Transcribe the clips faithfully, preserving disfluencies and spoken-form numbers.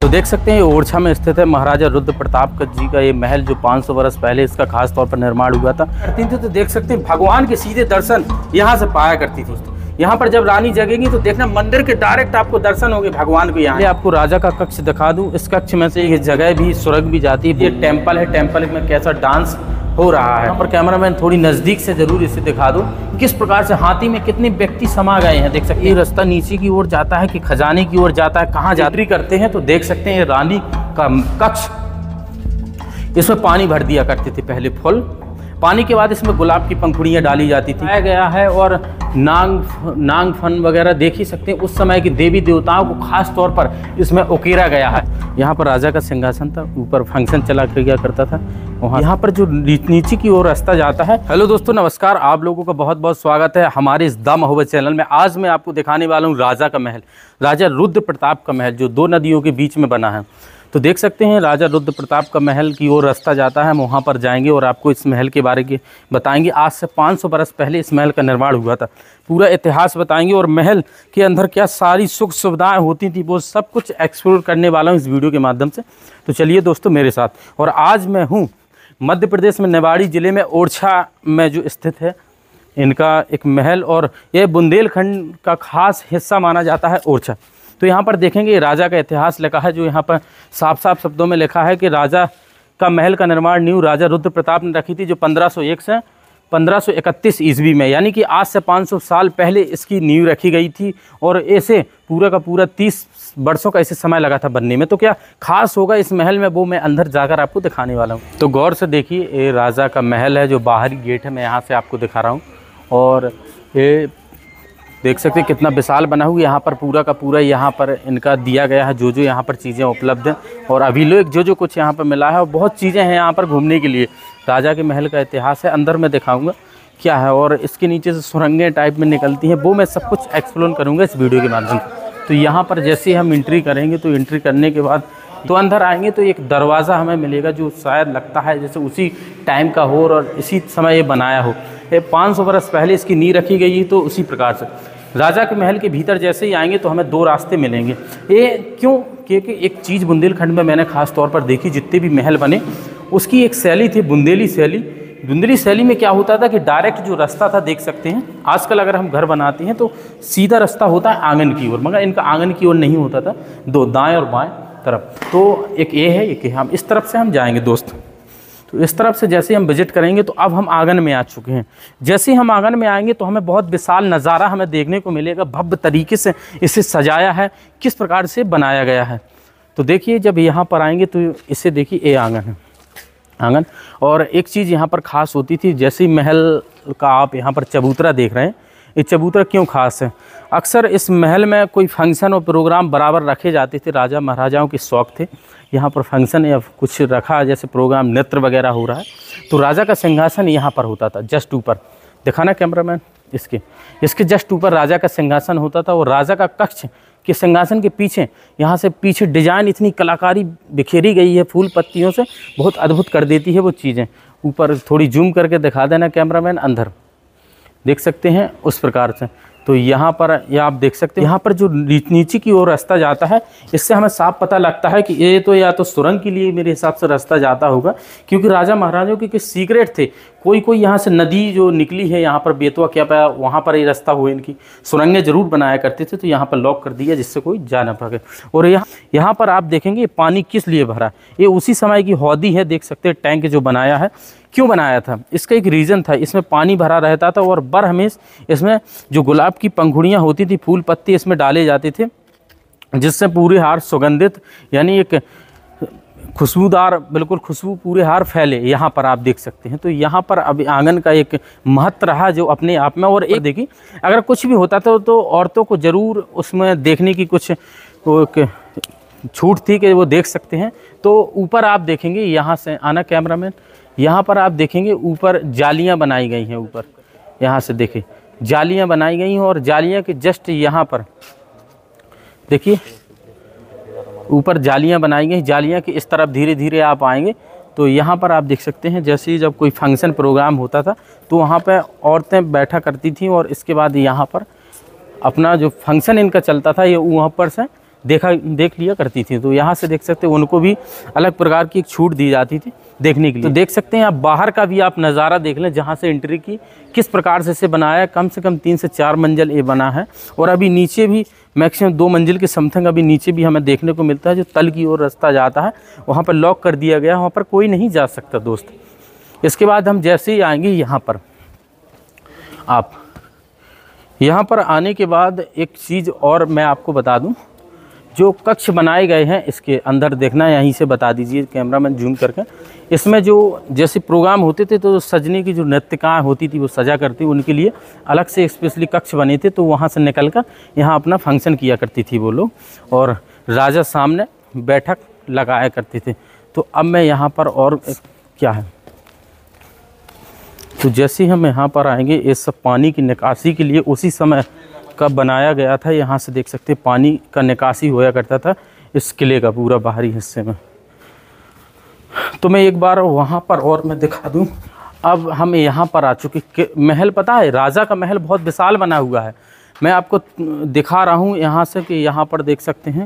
तो देख सकते हैं ये ओरछा में स्थित है महाराजा रुद्र प्रताप जी का ये महल, जो पाँच सौ वर्ष पहले इसका खास तौर पर निर्माण हुआ था। करती थी तो देख सकते हैं भगवान के सीधे दर्शन यहाँ से पाया करती थी। यहाँ पर जब रानी जगेगी तो देखना मंदिर के डायरेक्ट आपको दर्शन होंगे भगवान को। यहाँ आपको राजा का कक्ष दिखा दूं। इस कक्ष में से ये जगह भी सुरंग भी जाती है। ये टेम्पल है, टेम्पल में कैसा डांस हो रहा है। यहाँ पर कैमरामैन थोड़ी नज़दीक से जरूर इसे दिखा दो किस प्रकार से हाथी में कितने व्यक्ति समा गए हैं। देख सकते हैं ये रास्ता नीचे की ओर जाता है कि खजाने की ओर जाता है, कहाँ यात्री करते हैं। तो देख सकते हैं ये रानी का कक्ष, इसमें पानी भर दिया करते थे पहले फुल, पानी के बाद इसमें गुलाब की पंखुड़ियाँ डाली जाती थी। आया गया है और नांग नांग फन वगैरह देख ही सकते हैं। उस समय की देवी देवताओं को खास तौर पर इसमें उकेरा गया है। यहाँ पर राजा का सिंहासन था, ऊपर फंक्शन चला किया करता था वहाँ। यहाँ पर जो नीचे की ओर रास्ता जाता है। हेलो दोस्तों, नमस्कार, आप लोगों का बहुत बहुत स्वागत है हमारे इस द महोबत चैनल में। आज मैं आपको दिखाने वाला हूँ राजा का महल, राजा रुद्र प्रताप का महल, जो दो नदियों के बीच में बना है। तो देख सकते हैं राजा रुद्र प्रताप का महल की ओर रास्ता जाता है। हम वहाँ पर जाएंगे और आपको इस महल के बारे में बताएंगे। आज से पाँच सौ बरस पहले इस महल का निर्माण हुआ था, पूरा इतिहास बताएंगे और महल के अंदर क्या सारी सुख सुविधाएं होती थी वो सब कुछ एक्सप्लोर करने वाला हूँ इस वीडियो के माध्यम से। तो चलिए दोस्तों मेरे साथ। और आज मैं हूँ मध्य प्रदेश में निवाड़ी ज़िले में ओरछा में जो स्थित है इनका एक महल, और यह बुंदेलखंड का खास हिस्सा माना जाता है ओरछा। तो यहाँ पर देखेंगे राजा का इतिहास लिखा है, जो यहाँ पर साफ साफ शब्दों में लिखा है कि राजा का महल का निर्माण नींव राजा रुद्र प्रताप ने रखी थी, जो पंद्रह सौ एक से पंद्रह सौ इकतीस ईस्वी में, यानी कि आज से पाँच सौ साल पहले इसकी नींव रखी गई थी। और ऐसे पूरा का पूरा तीस वर्षों का ऐसे समय लगा था बनने में। तो क्या खास होगा इस महल में वो मैं अंदर जाकर आपको दिखाने वाला हूँ। तो गौर से देखिए, ये राजा का महल है, जो बाहरी गेट है मैं यहाँ से आपको दिखा रहा हूँ। और ये देख सकते हैं कितना विशाल बना हुआ। यहाँ पर पूरा का पूरा यहाँ पर इनका दिया गया है जो जो यहाँ पर चीज़ें उपलब्ध हैं, और अभी लोग जो जो कुछ यहाँ पर मिला है और बहुत चीज़ें हैं यहाँ पर घूमने के लिए। राजा के महल का इतिहास है, अंदर मैं दिखाऊंगा क्या है। और इसके नीचे से सुरंगें टाइप में निकलती हैं, वो मैं सब कुछ एक्सप्लोर करूँगा इस वीडियो के माध्यम से। तो यहाँ पर जैसे ही हम एंट्री करेंगे तो एंट्री करने के बाद तो अंदर आएंगे तो एक दरवाज़ा हमें मिलेगा, जो शायद लगता है जैसे उसी टाइम का हो और इसी समय ये बनाया हो। ये पाँच सौ बरस पहले इसकी नींव रखी गई है। तो उसी प्रकार से राजा के महल के भीतर जैसे ही आएंगे तो हमें दो रास्ते मिलेंगे। ये क्यों? क्योंकि एक चीज़ बुंदेलखंड में मैंने खास तौर पर देखी, जितने भी महल बने उसकी एक शैली थी बुंदेली शैली। बुंदेली शैली में क्या होता था कि डायरेक्ट जो रास्ता था, देख सकते हैं आजकल अगर हम घर बनाते हैं तो सीधा रास्ता होता है आंगन की ओर, मगर इनका आंगन की ओर नहीं होता था, दो दाएं और बाएं तरफ। तो एक ये है, एक हम इस तरफ से हम जाएंगे दोस्त। तो इस तरफ से जैसे हम विजिट करेंगे तो अब हम आंगन में आ चुके हैं। जैसे ही हम आंगन में आएंगे तो हमें बहुत विशाल नज़ारा हमें देखने को मिलेगा। भव्य तरीके से इसे सजाया है, किस प्रकार से बनाया गया है। तो देखिए जब यहाँ पर आएंगे तो इसे देखिए, ये आंगन है, आंगन। और एक चीज़ यहाँ पर ख़ास होती थी, जैसे ही महल का आप यहाँ पर चबूतरा देख रहे हैं, ये चबूतरा क्यों खास है? अक्सर इस महल में कोई फंक्शन और प्रोग्राम बराबर रखे जाते थे, राजा महाराजाओं के शौक़ थे यहाँ पर फंक्शन या कुछ रखा, जैसे प्रोग्राम नृत्य वगैरह हो रहा है तो राजा का सिंहासन यहाँ पर होता था, जस्ट ऊपर। दिखाना कैमरामैन, इसके इसके जस्ट ऊपर राजा का सिंहासन होता था। और राजा का कक्ष के सिंहासन के पीछे, यहाँ से पीछे डिजाइन इतनी कलाकारी बिखेरी गई है फूल पत्तियों से, बहुत अद्भुत कर देती है वो चीज़ें। ऊपर थोड़ी जूम करके दिखा देना कैमरामैन, अंदर देख सकते हैं उस प्रकार से। तो यहाँ पर ये आप देख सकते हैं, यहाँ पर जो नीचे की ओर रास्ता जाता है, इससे हमें साफ पता लगता है कि ये तो या तो सुरंग के लिए मेरे हिसाब से रास्ता जाता होगा, क्योंकि राजा महाराजाओं के कुछ सीक्रेट थे। कोई कोई यहाँ से नदी जो निकली है यहाँ पर बेतवा क्या पाया, वहाँ पर ये रास्ता हुआ, इनकी सुरंगें जरूर बनाया करते थे। तो यहाँ पर लॉक कर दिया जिससे कोई जा ना पाए। और यहाँ यहाँ पर आप देखेंगे पानी किस लिए भरा, ये उसी समय की हौदी है। देख सकते हैं टैंक जो बनाया है, क्यों बनाया था, इसका एक रीज़न था। इसमें पानी भरा रहता था और बर हमेश इसमें जो गुलाब की पंखुड़ियाँ होती थी, फूल पत्ते इसमें डाले जाते थे, जिससे पूरे हार सुगंधित यानी एक खुशबूदार, बिल्कुल खुशबू पूरे हार फैले। यहाँ पर आप देख सकते हैं। तो यहाँ पर अब आंगन का एक महत्व रहा जो अपने आप में। और एक देखिए, अगर कुछ भी होता था तो औरतों को ज़रूर उसमें देखने की कुछ छूट थी कि वो देख सकते हैं। तो ऊपर आप देखेंगे, यहाँ से आना कैमरामैन, यहाँ पर आप देखेंगे ऊपर जालियाँ बनाई गई हैं। ऊपर यहाँ से देखिए जालियाँ बनाई गई हैं, और जालियाँ के जस्ट यहाँ पर देखिए ऊपर जालियाँ बनाई गई। जालियाँ के इस तरफ धीरे धीरे आप आएंगे तो यहाँ पर आप देख सकते हैं, जैसे ही जब कोई फंक्शन प्रोग्राम होता था तो वहाँ पर औरतें बैठा करती थी, और इसके बाद यहाँ पर अपना जो फंक्शन इनका चलता था ये वहाँ पर से देखा देख लिया करती थी। तो यहाँ से देख सकते हैं उनको भी अलग प्रकार की एक छूट दी जाती थी देखने के लिए। तो देख सकते हैं आप बाहर का भी आप नज़ारा देख लें, जहाँ से एंट्री की किस प्रकार से इसे बनाया है। कम से कम तीन से चार मंजिल ये बना है, और अभी नीचे भी मैक्सिमम दो मंजिल के समथिंग अभी नीचे भी हमें देखने को मिलता है। जो तल की ओर रास्ता जाता है वहाँ पर लॉक कर दिया गया, वहाँ पर कोई नहीं जा सकता दोस्त। इसके बाद हम जैसे ही आएंगे यहाँ पर, आप यहाँ पर आने के बाद एक चीज़ और मैं आपको बता दूं, जो कक्ष बनाए गए हैं इसके अंदर देखना, यहीं से बता दीजिए कैमरामैन जूम करके। इसमें जो जैसे प्रोग्राम होते थे तो सजने की जो नृत्यकाएँ होती थी वो सजा करती, उनके लिए अलग से स्पेशली कक्ष बने थे। तो वहाँ से निकल कर यहाँ अपना फंक्शन किया करती थी वो लोग, और राजा सामने बैठक लगाया करते थे। तो अब मैं यहाँ पर और क्या है, तो जैसे ही हम यहाँ पर आएंगे, ये सब पानी की निकासी के लिए उसी समय का बनाया गया था। यहाँ से देख सकते हैं पानी का निकासी होया करता था इस किले का पूरा बाहरी हिस्से में। तो मैं एक बार वहाँ पर और मैं दिखा दूँ। अब हम यहाँ पर आ चुके कि महल, पता है राजा का महल बहुत विशाल बना हुआ है। मैं आपको दिखा रहा हूँ यहाँ से कि यहाँ पर देख सकते हैं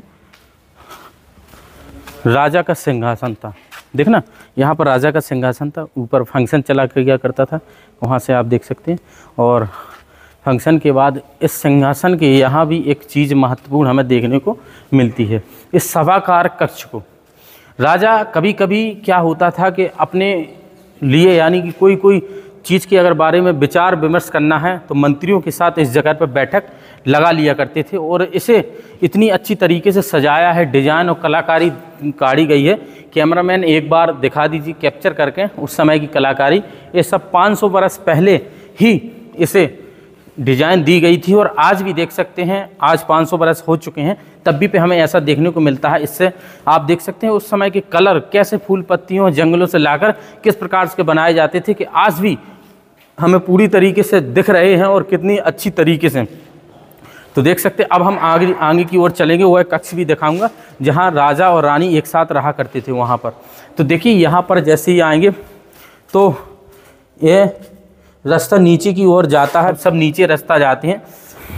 राजा का सिंहासन था। देखना यहाँ पर राजा का सिंहासन था, ऊपर फंक्शन चला किया करता था, वहाँ से आप देख सकते हैं। और फंक्शन के बाद इस सिंहासन के यहाँ भी एक चीज़ महत्वपूर्ण हमें देखने को मिलती है, इस सभागार कक्ष को। राजा कभी कभी क्या होता था कि अपने लिए यानी कि कोई कोई चीज़ के अगर बारे में विचार विमर्श करना है तो मंत्रियों के साथ इस जगह पर बैठक लगा लिया करते थे। और इसे इतनी अच्छी तरीके से सजाया है, डिजाइन और कलाकारी काढ़ी गई है। कैमरामैन एक बार दिखा दीजिए कैप्चर करके उस समय की कलाकारी। ये सब पाँच सौ बरस पहले ही इसे डिजाइन दी गई थी, और आज भी देख सकते हैं, आज पाँच सौ बरस हो चुके हैं तब भी पे हमें ऐसा देखने को मिलता है। इससे आप देख सकते हैं उस समय के कलर कैसे फूल पत्तियों जंगलों से लाकर किस प्रकार से बनाए जाते थे कि आज भी हमें पूरी तरीके से दिख रहे हैं, और कितनी अच्छी तरीके से। तो देख सकते हैं अब हम आगे आगे की ओर चलेंगे, वह कक्ष भी दिखाऊंगा जहां राजा और रानी एक साथ रहा करते थे वहां पर। तो देखिए यहाँ पर जैसे ही आएंगे तो ये रास्ता नीचे की ओर जाता है, सब नीचे रास्ता जाते हैं।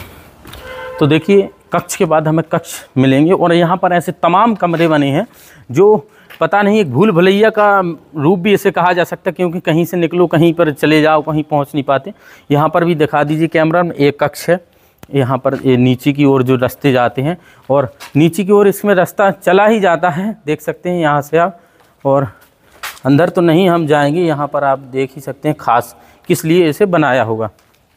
तो देखिए कक्ष के बाद हमें कक्ष मिलेंगे, और यहाँ पर ऐसे तमाम कमरे बने हैं जो पता नहीं एक भूल भुलैया का रूप भी इसे कहा जा सकता है, क्योंकि कहीं से निकलो कहीं पर चले जाओ, कहीं पहुँच नहीं पाते। यहाँ पर भी दिखा दीजिए कैमरा में, एक कक्ष है यहाँ पर, ये नीचे की ओर जो रास्ते जाते हैं, और नीचे की ओर इसमें रास्ता चला ही जाता है, देख सकते हैं यहाँ से आप। और अंदर तो नहीं हम जाएंगे, यहाँ पर आप देख ही सकते हैं खास किस लिए इसे बनाया होगा।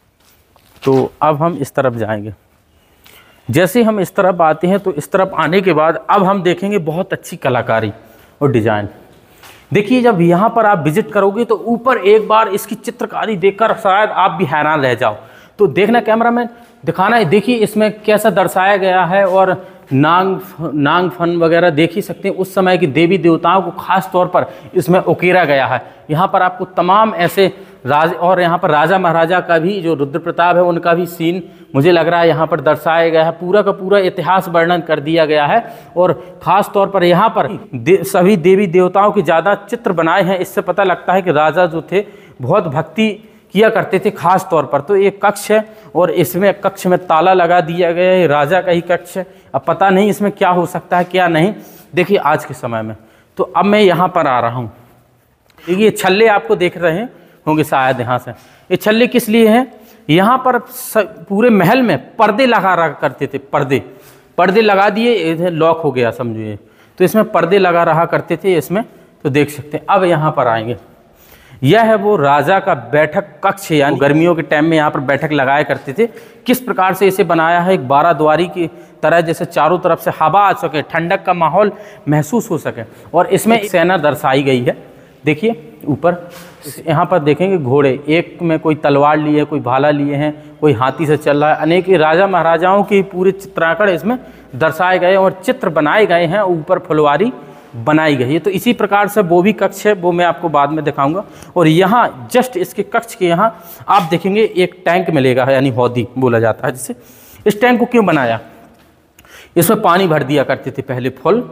तो अब हम इस तरफ जाएंगे। जैसे हम इस तरफ आते हैं तो इस तरफ आने के बाद अब हम देखेंगे बहुत अच्छी कलाकारी और डिज़ाइन। देखिए जब यहाँ पर आप विजिट करोगे तो ऊपर एक बार इसकी चित्रकारी देखकर शायद आप भी हैरान रह जाओ। तो देखना कैमरामैन दिखाना है, देखिए इसमें कैसा दर्शाया गया है, और नांग नांग फन वगैरह देख ही सकते हैं। उस समय की देवी देवताओं को खास तौर पर इसमें उकेरा गया है। यहाँ पर आपको तमाम ऐसे राज और यहाँ पर राजा महाराजा का भी जो रुद्र प्रताप है उनका भी सीन मुझे लग रहा है यहाँ पर दर्शाया गया है। पूरा का पूरा इतिहास वर्णन कर दिया गया है, और ख़ास तौर पर यहाँ पर दे, सभी देवी देवताओं के ज़्यादा चित्र बनाए हैं। इससे पता लगता है कि राजा जो थे बहुत भक्ति किया करते थे खास तौर पर। तो एक कक्ष है, और इसमें कक्ष में ताला लगा दिया गया है, राजा का ही कक्ष है। अब पता नहीं इसमें क्या हो सकता है क्या नहीं, देखिए आज के समय में। तो अब मैं यहाँ पर आ रहा हूँ, देखिए छल्ले आपको देख रहे होंगे शायद यहाँ से। ये छल्ले किस लिए हैं? यहाँ पर पूरे महल में पर्दे लगा रहा करते थे, पर्दे पर्दे लगा दिए, इधर लॉक हो गया समझिए, तो इसमें पर्दे लगा रहा करते थे इसमें। तो देख सकते हैं अब यहाँ पर आएंगे, यह है वो राजा का बैठक कक्ष, यानी गर्मियों के टाइम में यहाँ पर बैठक लगाया करते थे। किस प्रकार से इसे बनाया है, एक बारह द्वारी की तरह, जैसे चारों तरफ से हवा आ सके, ठंडक का माहौल महसूस हो सके। और इसमें सेना दर्शाई गई है, देखिए ऊपर यहाँ पर देखेंगे घोड़े, एक में कोई तलवार लिए है, कोई भाला लिए हैं, कोई हाथी से चल रहा है। अनेक राजा महाराजाओं के पूरे चित्रांकन इसमें दर्शाए गए और चित्र बनाए गए हैं, ऊपर फुलवारी बनाई गई है। तो इसी प्रकार से वो भी कक्ष है, वो मैं आपको बाद में दिखाऊंगा। और यहाँ जस्ट इसके कक्ष के यहाँ आप देखेंगे एक टैंक मिलेगा, यानी हौदी बोला जाता है जिसे। इस टैंक को क्यों बनाया? इसमें पानी भर दिया करते थे पहले, फुल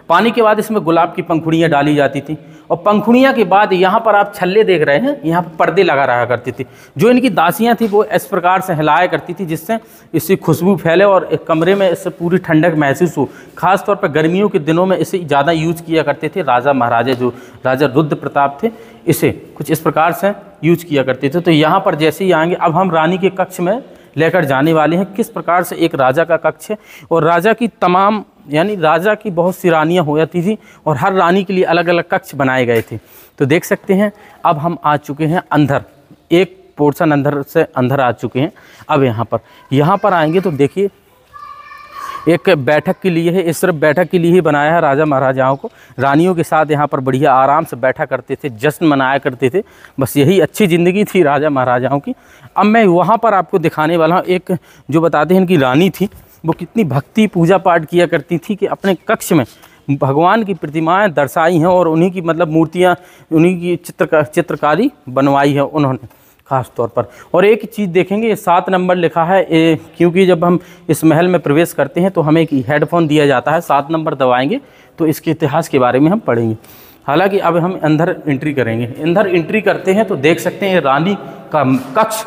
पानी के बाद इसमें गुलाब की पंखुड़ियाँ डाली जाती थी और पंखुड़ियाँ के बाद यहाँ पर आप छल्ले देख रहे हैं, यहाँ पर पर्दे लगा रहा करती थी। जो इनकी दासियाँ थी वो इस प्रकार से हिलाया करती थी जिससे इससे खुशबू फैले और एक कमरे में इससे पूरी ठंडक महसूस हो। खास तौर पर गर्मियों के दिनों में इसे ज़्यादा यूज किया करते थे राजा महाराजा, जो राजा रुद्र प्रताप थे इसे कुछ इस प्रकार से यूज किया करते थे। तो यहाँ पर जैसे ही आएंगे, अब हम रानी के कक्ष में लेकर जाने वाले हैं किस प्रकार से एक राजा का कक्ष है। और राजा की तमाम यानी राजा की बहुत सी रानियाँ हो जाती थी और हर रानी के लिए अलग अलग कक्ष बनाए गए थे। तो देख सकते हैं अब हम आ चुके हैं अंदर, एक पोर्शन अंदर से अंदर आ चुके हैं। अब यहाँ पर यहाँ पर आएंगे तो देखिए एक बैठक के लिए है, इस सिर्फ बैठक के लिए ही बनाया है। राजा महाराजाओं को रानियों के साथ यहाँ पर बढ़िया आराम से बैठा करते थे, जश्न मनाया करते थे। बस यही अच्छी ज़िंदगी थी राजा महाराजाओं की। अब मैं वहाँ पर आपको दिखाने वाला हूँ एक जो बताते हैं इनकी रानी थी वो कितनी भक्ति पूजा पाठ किया करती थी कि अपने कक्ष में भगवान की प्रतिमाएं दर्शाई हैं और उन्हीं की मतलब मूर्तियाँ, उन्हीं की चित्र चित्रकारी बनवाई है उन्होंने खास तौर पर। और एक चीज़ देखेंगे, ये सात नंबर लिखा है ए, क्योंकि जब हम इस महल में प्रवेश करते हैं तो हमें एक हेडफोन दिया जाता है, सात नंबर दबाएंगे तो इसके इतिहास के बारे में हम पढ़ेंगे। हालांकि अब हम अंदर एंट्री करेंगे। अंदर एंट्री करते हैं तो देख सकते हैं रानी का कक्ष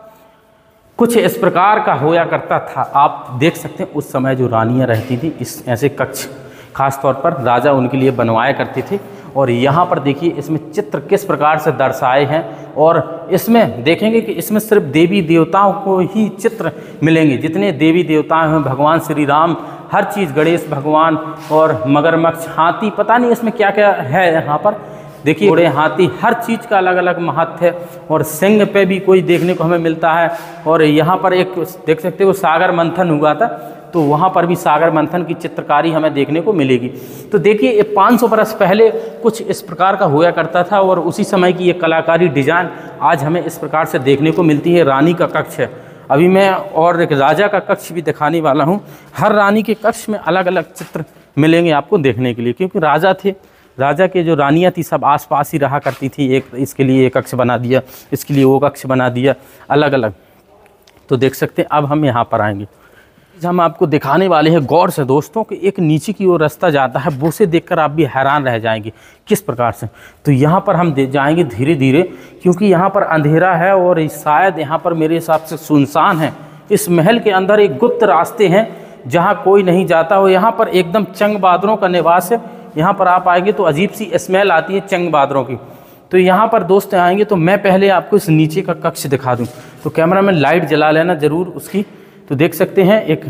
कुछ इस प्रकार का होया करता था। आप देख सकते हैं उस समय जो रानियाँ रहती थी इस ऐसे कक्ष खास तौर पर राजा उनके लिए बनवाया करते थे। और यहाँ पर देखिए इसमें चित्र किस प्रकार से दर्शाए हैं और इसमें देखेंगे कि इसमें सिर्फ देवी देवताओं को ही चित्र मिलेंगे। जितने देवी देवता हैं, भगवान श्री राम, हर चीज़, गणेश भगवान और मगरमच्छ, हाथी, पता नहीं इसमें क्या क्या है। यहाँ पर देखिए घोड़े, हाथी, हर चीज़ का अलग अलग महत्व है और सिंह पे भी कोई देखने को हमें मिलता है। और यहाँ पर एक देख सकते हो सागर मंथन हुआ था तो वहाँ पर भी सागर मंथन की चित्रकारी हमें देखने को मिलेगी। तो देखिए ये पाँच सौ बरस पहले कुछ इस प्रकार का हुआ करता था और उसी समय की ये कलाकारी डिजाइन आज हमें इस प्रकार से देखने को मिलती है। रानी का कक्ष है। अभी मैं और एक राजा का कक्ष भी दिखाने वाला हूँ। हर रानी के कक्ष में अलग अलग चित्र मिलेंगे आपको देखने के लिए, क्योंकि राजा थे, राजा के जो रानियाँ थी सब आसपास ही रहा करती थी। एक इसके लिए एक कक्ष बना दिया, इसके लिए वो कक्ष बना दिया, अलग अलग। तो देख सकते हैं अब हम यहाँ पर आएंगे, हम आपको दिखाने वाले हैं गौर से दोस्तों कि एक नीचे की ओर रास्ता जाता है, वो से देखकर आप भी हैरान रह जाएंगे किस प्रकार से। तो यहाँ पर हम जाएंगे धीरे धीरे, क्योंकि यहाँ पर अंधेरा है और शायद यहाँ पर मेरे हिसाब से सुनसान है। इस महल के अंदर एक गुप्त रास्ते हैं जहाँ कोई नहीं जाता और यहाँ पर एकदम चंग बादरों का निवास है। यहाँ पर आप आएंगे तो अजीब सी स्मेल आती है चंग बादरों की। तो यहाँ पर दोस्त आएंगे तो मैं पहले आपको इस नीचे का कक्ष दिखा दूँ। तो कैमरा में लाइट जला लेना ज़रूर उसकी। तो देख सकते हैं एक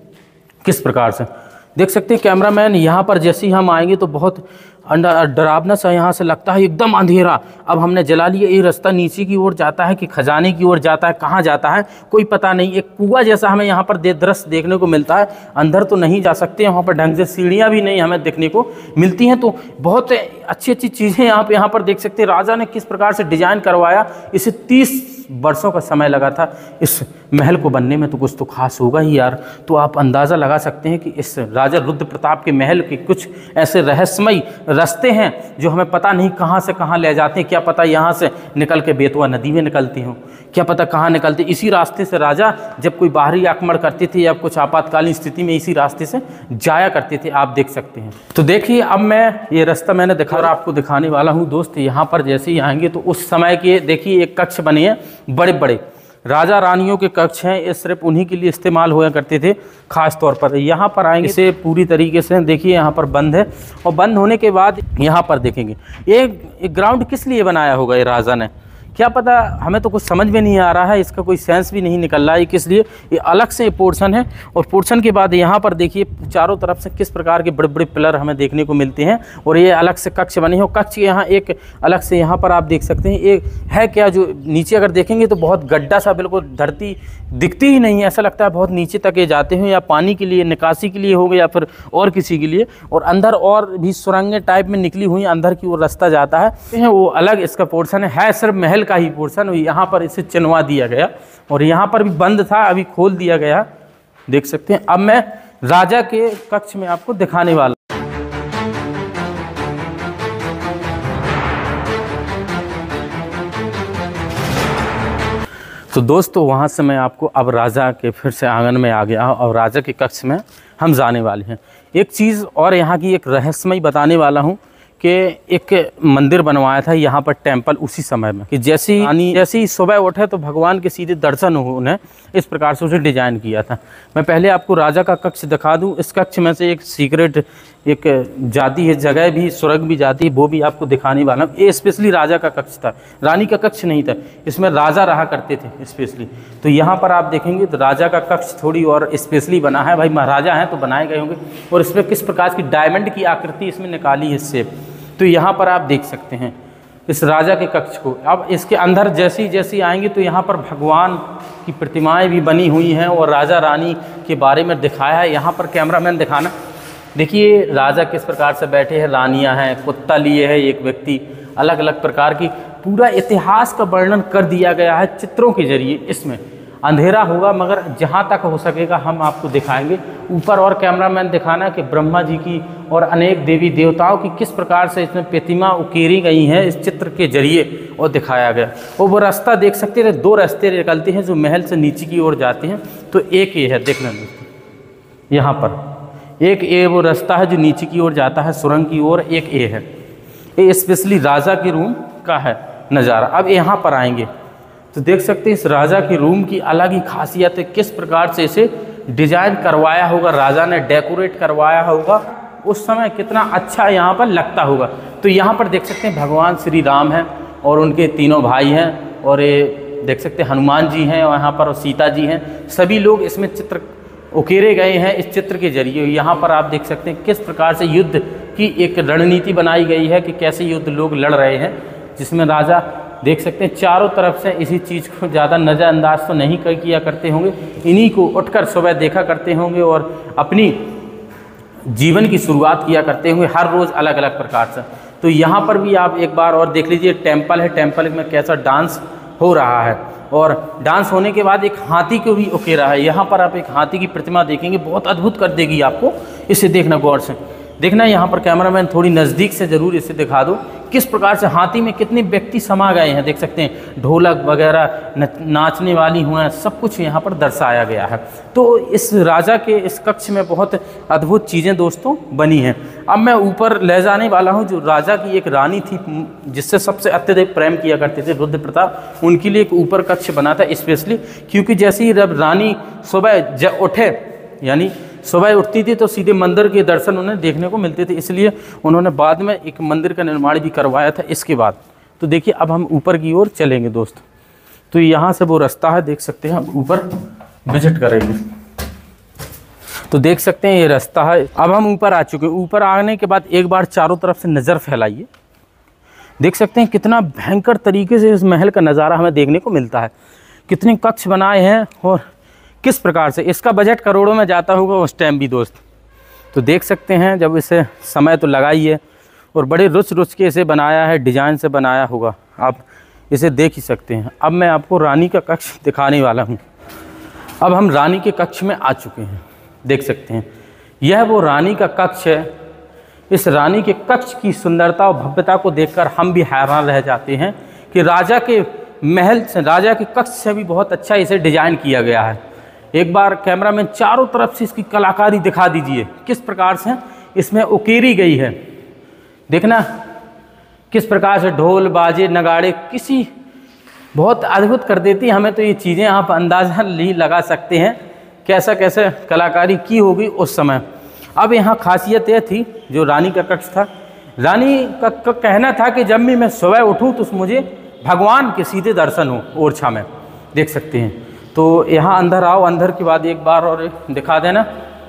किस प्रकार से देख सकते हैं कैमरामैन। यहाँ पर जैसे ही हम आएंगे तो बहुत डरावना सा यहाँ से लगता है, एकदम अंधेरा। अब हमने जला लिया। ये रास्ता नीचे की ओर जाता है कि खजाने की ओर जाता है, कहाँ जाता है कोई पता नहीं। एक कुआं जैसा हमें यहाँ पर दे दृश्य देखने को मिलता है। अंदर तो नहीं जा सकते, वहाँ पर ढंग से सीढ़ियाँ भी नहीं हमें देखने को मिलती हैं। तो बहुत अच्छी अच्छी चीज़ें यहाँ पर यहाँ पर देख सकते हैं। राजा ने किस प्रकार से डिजाइन करवाया, इसे तीस वर्षों का समय लगा था इस महल को बनने में, तो कुछ तो खास होगा ही यार। तो आप अंदाज़ा लगा सकते हैं कि इस राजा रुद्र प्रताप के महल के कुछ ऐसे रहस्यमयी रास्ते हैं जो हमें पता नहीं कहाँ से कहाँ ले जाते हैं। क्या पता यहाँ से निकल के बेतवा नदी में निकलती हों, क्या पता कहाँ निकलती। इसी रास्ते से राजा जब कोई बाहरी आक्रमण करते थे या कुछ आपातकालीन स्थिति में इसी रास्ते से जाया करते थे, आप देख सकते हैं। तो देखिए अब मैं ये रास्ता मैंने दिखा और आपको दिखाने वाला हूँ दोस्त। यहाँ पर जैसे ही आएंगे तो उस समय के देखिए एक कक्ष बने हैं, बड़े बड़े राजा रानियों के कक्ष हैं। ये सिर्फ उन्हीं के लिए इस्तेमाल हुआ करते थे खास तौर पर। यहाँ पर आएंगे इसे पूरी तरीके से देखिए यहाँ पर बंद है और बंद होने के बाद यहाँ पर देखेंगे ये ग्राउंड किस लिए बनाया होगा ये राजा ने, क्या पता, हमें तो कुछ समझ में नहीं आ रहा है। इसका कोई सेंस भी नहीं निकल रहा है किस लिए। ये अलग से पोर्शन है और पोर्शन के बाद यहाँ पर देखिए चारों तरफ से किस प्रकार के बड़े बड़े पिलर हमें देखने को मिलते हैं और ये अलग से कक्ष बने हैं। कक्ष यहाँ एक अलग से यहाँ पर आप देख सकते हैं एक है क्या, जो नीचे अगर देखेंगे तो बहुत गड्ढा सा, बिल्कुल धरती दिखती ही नहीं है। ऐसा लगता है बहुत नीचे तक ये जाते हैं, या पानी के लिए निकासी के लिए हो गया या फिर और किसी के लिए। और अंदर और भी सुरंगें टाइप में निकली हुई अंदर की ओर रास्ता जाता है, वो अलग इसका पोर्शन है, है सिर्फ महल का ही पोर्शन। यहाँ पर इसे चिनवा दिया गया और यहाँ पर भी बंद था, अभी खोल दिया गया, देख सकते हैं। अब मैं राजा के कक्ष में आपको दिखाने वाला। तो दोस्तों वहाँ से मैं आपको अब राजा के फिर से आंगन में आ गया और राजा के कक्ष में हम जाने वाले हैं। एक चीज़ और यहाँ की एक रहस्यमय बताने वाला हूँ कि एक मंदिर बनवाया था यहाँ पर टेंपल उसी समय में, कि जैसे ही जैसे ही सुबह उठे तो भगवान के सीधे दर्शन हो उन्हें, इस प्रकार से उसे डिजाइन किया था। मैं पहले आपको राजा का कक्ष दिखा दूं। इस कक्ष में से एक सीक्रेट एक जाती है जगह भी, सुरंग भी जाती है, वो भी आपको दिखाने वाला हूँ। ये स्पेशली राजा का कक्ष था, रानी का कक्ष नहीं था, इसमें राजा रहा करते थे स्पेशली। तो यहाँ पर आप देखेंगे तो राजा का कक्ष थोड़ी और स्पेशली बना है, भाई महाराजा हैं तो बनाए गए होंगे। और इसमें किस प्रकार की डायमंड की आकृति इसमें निकाली है शेप, तो यहाँ पर आप देख सकते हैं इस राजा के कक्ष को। अब इसके अंदर जैसी जैसी आएंगे तो यहाँ पर भगवान की प्रतिमाएं भी बनी हुई हैं और राजा रानी के बारे में दिखाया है। यहाँ पर कैमरामैन दिखाना, देखिए राजा किस प्रकार से बैठे हैं, रानियाँ हैं, कुत्ता लिए है एक व्यक्ति, अलग अलग प्रकार की पूरा इतिहास का वर्णन कर दिया गया है चित्रों के जरिए। इसमें अंधेरा होगा मगर जहाँ तक हो सकेगा हम आपको दिखाएंगे। ऊपर और कैमरामैन दिखाना कि ब्रह्मा जी की और अनेक देवी देवताओं की किस प्रकार से इसमें प्रतिमा उकेरी गई हैं इस चित्र के जरिए और दिखाया गया। और वो रास्ता देख सकते हैं, दो रास्ते निकलते हैं जो महल से नीचे की ओर जाते हैं। तो एक ये है, देखना यहाँ पर एक ए वो रास्ता है जो नीचे की ओर जाता है सुरंग की ओर, एक ए है। ये स्पेशली राजा के रूम का है नज़ारा। अब यहाँ पर आएंगे तो देख सकते हैं इस राजा के रूम की अलग ही खासियत है, किस प्रकार से इसे डिजाइन करवाया होगा, राजा ने डेकोरेट करवाया होगा, उस समय कितना अच्छा यहाँ पर लगता होगा। तो यहाँ पर देख सकते हैं भगवान श्री राम हैं और उनके तीनों भाई हैं, और ये देख सकते हैं हनुमान जी हैं और यहाँ पर सीता जी हैं। सभी लोग इसमें चित्र उकेरे गए हैं इस चित्र के जरिए। यहाँ पर आप देख सकते हैं किस प्रकार से युद्ध की एक रणनीति बनाई गई है कि कैसे युद्ध लोग लड़ रहे हैं, जिसमें राजा देख सकते हैं चारों तरफ से इसी चीज़ को ज़्यादा नज़रअंदाज तो नहीं कर किया करते होंगे, इन्हीं को उठकर सुबह देखा करते होंगे और अपनी जीवन की शुरुआत किया करते होंगे हर रोज़ अलग अलग प्रकार से। तो यहाँ पर भी आप एक बार और देख लीजिए टेम्पल है, टेम्पल में कैसा डांस हो रहा है, और डांस होने के बाद एक हाथी को भी उकेरा है। यहाँ पर आप एक हाथी की प्रतिमा देखेंगे, बहुत अद्भुत कर देगी आपको, इसे देखना गौर से देखना। यहाँ पर कैमरामैन थोड़ी नज़दीक से ज़रूर इसे दिखा दो किस प्रकार से हाथी में कितने व्यक्ति समा गए हैं। देख सकते हैं ढोलक वगैरह नाचने वाली हुए हैं, सब कुछ यहाँ पर दर्शाया गया है। तो इस राजा के इस कक्ष में बहुत अद्भुत चीज़ें दोस्तों बनी हैं। अब मैं ऊपर ले जाने वाला हूँ, जो राजा की एक रानी थी जिससे सबसे अत्यधिक प्रेम किया करते थे रुद्र प्रताप, उनके लिए एक ऊपर कक्ष बना था स्पेशली, क्योंकि जैसे ही जब रानी सुबह उठे यानी सुबह उठती थी तो सीधे मंदिर के दर्शन उन्हें देखने को मिलते थे, इसलिए उन्होंने बाद में एक मंदिर का निर्माण भी करवाया था इसके बाद। तो देखिए अब हम ऊपर की ओर चलेंगे दोस्त। तो यहाँ से वो रास्ता है, देख सकते हैं हम ऊपर विजिट करेंगे तो देख सकते हैं ये रास्ता है। अब हम ऊपर आ चुके हैं। ऊपर आने के बाद एक बार चारों तरफ से नज़र फैलाइए, देख सकते हैं कितना भयंकर तरीके से इस महल का नज़ारा हमें देखने को मिलता है, कितने कक्ष बनाए हैं और किस प्रकार से। इसका बजट करोड़ों में जाता होगा उस टाइम भी दोस्त। तो देख सकते हैं जब इसे समय तो लगा ही है और बड़े रुच रुच के इसे बनाया है, डिजाइन से बनाया होगा, आप इसे देख ही सकते हैं। अब मैं आपको रानी का कक्ष दिखाने वाला हूँ। अब हम रानी के कक्ष में आ चुके हैं, देख सकते हैं यह वो रानी का कक्ष है। इस रानी के कक्ष की सुंदरता और भव्यता को देखकर हम भी हैरान रह जाते हैं कि राजा के महल से, राजा के कक्ष से भी बहुत अच्छा इसे डिजाइन किया गया है। एक बार कैमरामैन चारों तरफ से इसकी कलाकारी दिखा दीजिए, किस प्रकार से इसमें उकेरी गई है। देखना किस प्रकार से ढोल बाजे नगाड़े किसी बहुत अद्भुत कर देती है हमें। तो ये चीज़ें आप अंदाज़ा नहीं लगा सकते हैं कैसा कैसे कलाकारी की होगी उस समय। अब यहाँ खासियत यह थी, जो रानी का कक्ष था, रानी का, का कहना था कि जब भी मैं सुबह उठूँ तो मुझे भगवान के सीधे दर्शन हो ओरछा में, देख सकते हैं। तो यहाँ अंदर आओ, अंदर के बाद एक बार और दिखा देना।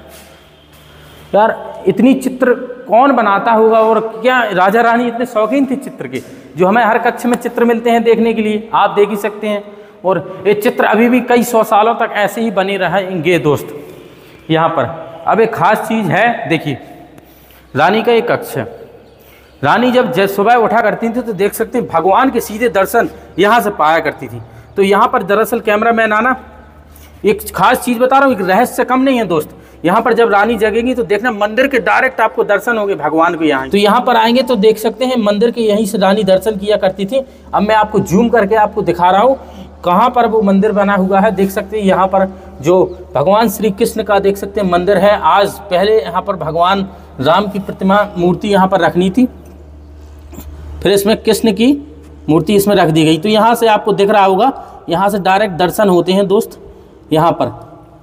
यार इतनी चित्र कौन बनाता होगा, और क्या राजा रानी इतने शौकीन थे चित्र के, जो हमें हर कक्ष में चित्र मिलते हैं देखने के लिए, आप देख ही सकते हैं। और ये चित्र अभी भी कई सौ सालों तक ऐसे ही बने रहेंगे दोस्त। यहाँ पर अब एक ख़ास चीज़ है, देखिए रानी का एक कक्ष है। रानी जब जब सुबह उठा करती थी तो देख सकते हैं भगवान के सीधे दर्शन यहाँ से पाया करती थी। तो यहाँ पर दरअसल कैमरामैन आना, एक खास चीज़ बता रहा हूँ, एक रहस्य कम नहीं है दोस्त। यहाँ पर जब रानी जगेगी तो देखना मंदिर के डायरेक्ट आपको दर्शन होंगे भगवान को। यहाँ तो यहाँ पर आएंगे तो देख सकते हैं मंदिर के यहीं से रानी दर्शन किया करती थी। अब मैं आपको जूम करके आपको दिखा रहा हूँ कहाँ पर वो मंदिर बना हुआ है। देख सकते हैं यहाँ पर जो भगवान श्री कृष्ण का देख सकते हैं मंदिर है। आज पहले यहाँ पर भगवान राम की प्रतिमा मूर्ति यहाँ पर रखनी थी, फिर इसमें कृष्ण की मूर्ति इसमें रख दी गई। तो यहाँ से आपको दिख रहा होगा, यहाँ से डायरेक्ट दर्शन होते हैं दोस्त। यहाँ पर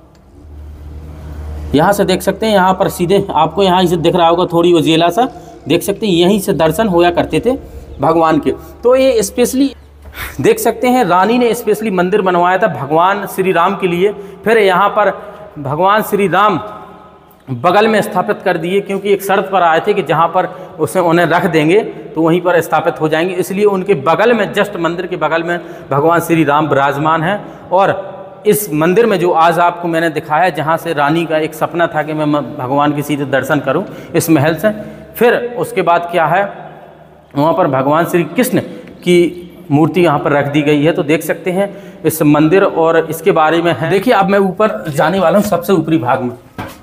यहाँ से देख सकते हैं, यहाँ पर सीधे आपको यहाँ से दिख रहा होगा, थोड़ी उजेला सा देख सकते हैं, यहीं से दर्शन होया करते थे भगवान के। तो ये स्पेशली देख सकते हैं रानी ने स्पेशली मंदिर बनवाया था भगवान श्री राम के लिए। फिर यहाँ पर भगवान श्री राम बगल में स्थापित कर दिए, क्योंकि एक शर्त पर आए थे कि जहाँ पर उसे उन्हें रख देंगे तो वहीं पर स्थापित हो जाएंगे, इसलिए उनके बगल में, जस्ट मंदिर के बगल में भगवान श्री राम विराजमान हैं। और इस मंदिर में जो आज आपको मैंने दिखाया, जहाँ से रानी का एक सपना था कि मैं भगवान के सीधे दर्शन करूँ इस महल से, फिर उसके बाद क्या है, वहाँ पर भगवान श्री कृष्ण की मूर्ति यहाँ पर रख दी गई है। तो देख सकते हैं इस मंदिर और इसके बारे में है। देखिए अब मैं ऊपर जाने वाला हूँ, सबसे ऊपरी भाग में।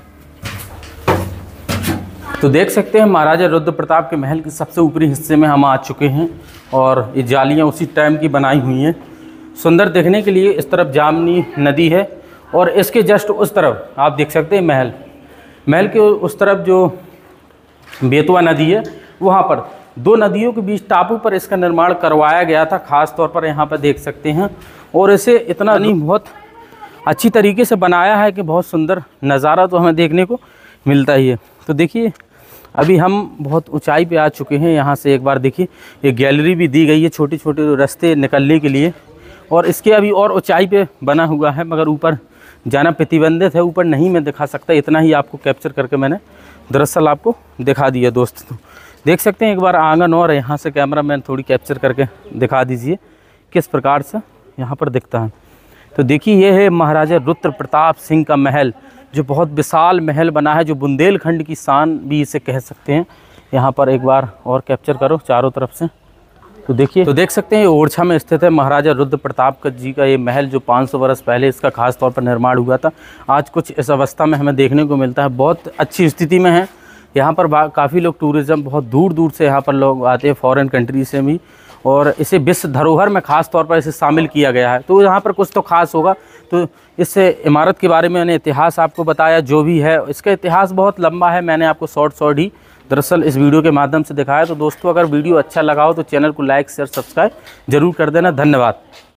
तो देख सकते हैं महाराजा रुद्र प्रताप के महल के सबसे ऊपरी हिस्से में हम आ चुके हैं, और ये जालियाँ उसी टाइम की बनाई हुई हैं सुंदर देखने के लिए। इस तरफ जामनी नदी है और इसके जस्ट उस तरफ आप देख सकते हैं महल। महल के उस तरफ जो बेतवा नदी है, वहाँ पर दो नदियों के बीच टापू पर इसका निर्माण करवाया गया था, ख़ास तौर पर यहाँ पर देख सकते हैं। और इसे इतना नहीं बहुत अच्छी तरीके से बनाया है कि बहुत सुंदर नज़ारा तो हमें देखने को मिलता ही है। तो देखिए अभी हम बहुत ऊंचाई पे आ चुके हैं। यहाँ से एक बार देखिए, ये गैलरी भी दी गई है, छोटे छोटे रास्ते निकलने के लिए, और इसके अभी और ऊंचाई पे बना हुआ है, मगर ऊपर जाना प्रतिबंधित है, ऊपर नहीं मैं दिखा सकता। इतना ही आपको कैप्चर करके मैंने दरअसल आपको दिखा दिया दोस्त। तो देख सकते हैं एक बार आंगन, और यहाँ से कैमरा मैन थोड़ी कैप्चर करके दिखा दीजिए किस प्रकार से यहाँ पर दिखता है। तो देखिए ये है महाराजा रुद्र प्रताप सिंह का महल, जो बहुत विशाल महल बना है, जो बुंदेलखंड की शान भी इसे कह सकते हैं। यहाँ पर एक बार और कैप्चर करो चारों तरफ से, तो देखिए, तो देख सकते हैं ये ओरछा में स्थित है महाराजा रुद्र प्रताप जी का ये महल, जो पाँच सौ वर्ष पहले इसका खास तौर पर निर्माण हुआ था। आज कुछ इस अवस्था में हमें देखने को मिलता है, बहुत अच्छी स्थिति में है। यहाँ पर काफ़ी लोग टूरिज़्म, बहुत दूर दूर से यहाँ पर लोग आते हैं, फॉरेन कंट्री से भी, और इसे विश्व धरोहर में ख़ास तौर पर इसे शामिल किया गया है। तो यहाँ पर कुछ तो खास होगा। तो इस इमारत के बारे में मैंने इतिहास आपको बताया, जो भी है इसका इतिहास बहुत लंबा है, मैंने आपको शॉर्ट शॉर्ट ही दरअसल इस वीडियो के माध्यम से दिखाया। तो दोस्तों अगर वीडियो अच्छा लगा हो तो चैनल को लाइक शेयर सब्सक्राइब जरूर कर देना। धन्यवाद।